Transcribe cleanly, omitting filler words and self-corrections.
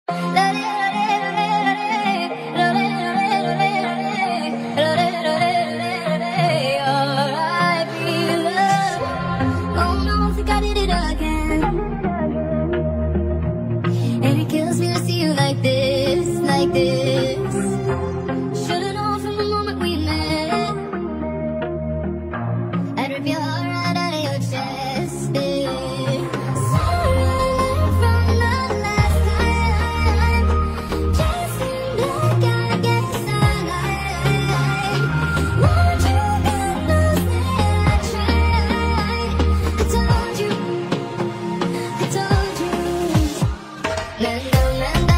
Should've known from the moment we met. I'd rip your heart right out of your chest. Sorry from the last time. Chasing black, gotta get starlight. Won't you get lost there? I tried. I told you. Mendo,